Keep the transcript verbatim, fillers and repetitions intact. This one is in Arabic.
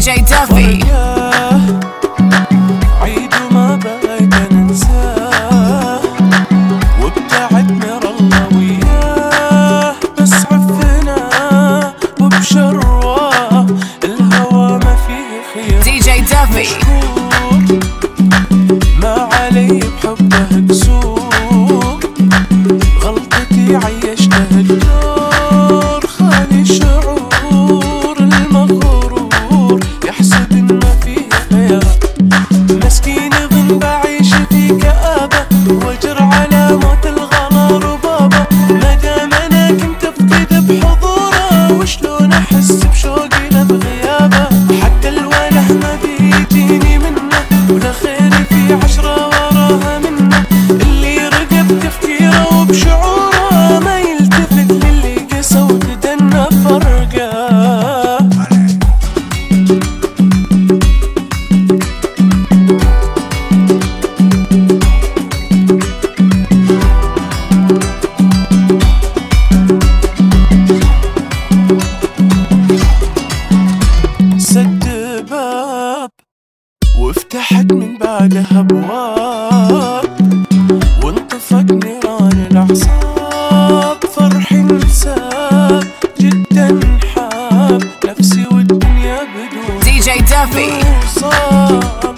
جي دافي. عيد وما بغيت ننساه وابتعدنا الله وياه، بس عفنا وبشرواه الهوى ما فيه خير. دي جي دافي ما علي بحبه كسور، غلطتي عيشته الدور، خالي شعور المغرور يحسد إن فيه خير. مسكين ابن بعيش في كآبة وجر على موت الغلا ربابة، ما دام أنا كنت أفقد بحضوره وشلون أحس بشوقي له بغيابه. حتى الوله ما بيجيني منه ولا خير في عشرة وراها منه، اللي رقب تفكيره وبشعوره ما يلتفت للي قسى وتدنى فرقه. سد باب وافتحت من بعدها ابواب، وانطفت نيران الاعصاب، فرحي انساب جدا حاب نفسي والدنيا بدون دي جي دافي. صار